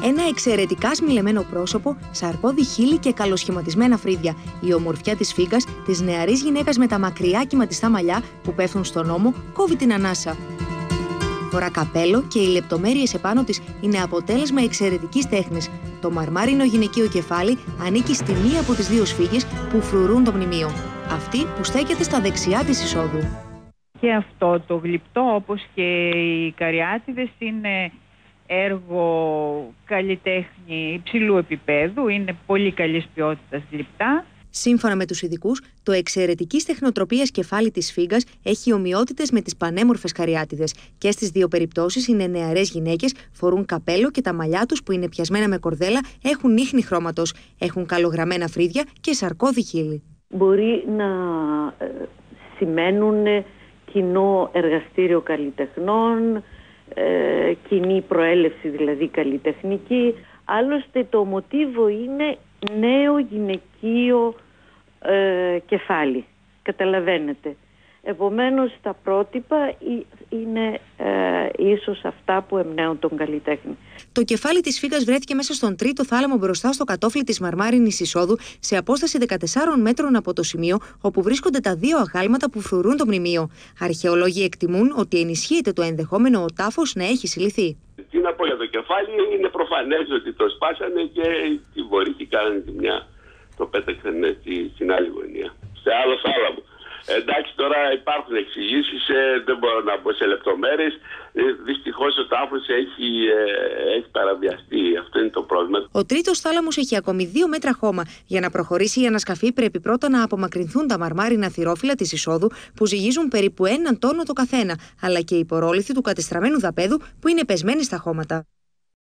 Ένα εξαιρετικά σμιλεμένο πρόσωπο, σαρκώδη χείλη και καλοσχηματισμένα φρύδια. Η ομορφιά της φύγκας, της νεαρής γυναίκας με τα μακριά κυματιστά μαλλιά που πέφτουν στον ώμο, κόβει την ανάσα. Φορά καπέλο και οι λεπτομέρειες επάνω της είναι αποτέλεσμα εξαιρετικής τέχνης. Το μαρμάρινο γυναικείο κεφάλι ανήκει στη μία από τις δύο σφίγγες που φρουρούν το μνημείο. Αυτή που στέκεται στα δεξιά της εισόδου. Και αυτό το γλυπτό, όπως και οι καριάτιδες, είναι έργο καλλιτέχνη υψηλού επίπεδου, είναι πολύ καλής ποιότητας γλυπτά. Σύμφωνα με τους ειδικούς, το εξαιρετικής τεχνοτροπίας κεφάλι της σφίγγας έχει ομοιότητες με τις πανέμορφες καριάτιδες. Και στις δύο περιπτώσεις είναι νεαρές γυναίκες, φορούν καπέλο και τα μαλλιά τους που είναι πιασμένα με κορδέλα έχουν ίχνη χρώματος, έχουν καλογραμμένα φρύδια και σαρκώδη χείλη. Μπορεί να σημαίνουν κοινό εργαστήριο καλλιτεχνών, κοινή προέλευση δηλαδή καλλιτεχνική. Άλλωστε το μοτίβο είναι νέο γυναικείο κεφάλι, καταλαβαίνετε. Επομένως τα πρότυπα είναι ίσως αυτά που εμπνέουν τον καλλιτέχνη. Το κεφάλι της σφίγγας βρέθηκε μέσα στον τρίτο θάλαμο μπροστά στο κατόφλι της μαρμάρινης εισόδου, σε απόσταση 14 μέτρων από το σημείο όπου βρίσκονται τα δύο αγάλματα που φρουρούν το μνημείο. Αρχαιολόγοι εκτιμούν ότι ενισχύεται το ενδεχόμενο ο τάφος να έχει συλληφθεί. Τι να πω για το κεφάλι, είναι προφανές ότι το σπάσανε και τη βορύχη κάνανε ζημιά. Το πέταξαν στην άλλη γωνία, σε άλλο θάλαμο. Εντάξει, τώρα υπάρχουν εξηγήσεις, δεν μπορώ να μπω σε λεπτομέρειες. Δυστυχώς ο τάφος έχει παραβιαστεί. Αυτό είναι το πρόβλημα. Ο τρίτος θάλαμος έχει ακόμη 2 μέτρα χώμα. Για να προχωρήσει η ανασκαφή, πρέπει πρώτα να απομακρυνθούν τα μαρμάρινα θυρόφυλλα της εισόδου, που ζυγίζουν περίπου 1 τόνο το καθένα, αλλά και η πορόληθη του κατεστραμμένου δαπέδου που είναι πεσμένη στα χώματα.